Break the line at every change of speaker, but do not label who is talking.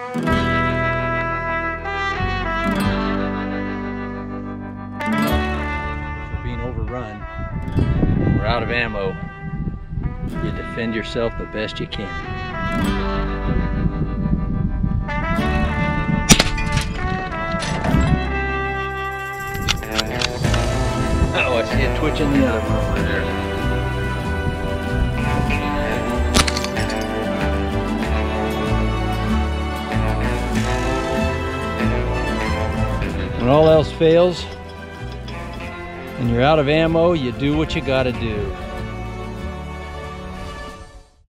We're being overrun. We're out of ammo. You defend yourself the best you can. Oh, I see it twitching the other one over there. When all else fails and you're out of ammo, you do what you gotta do.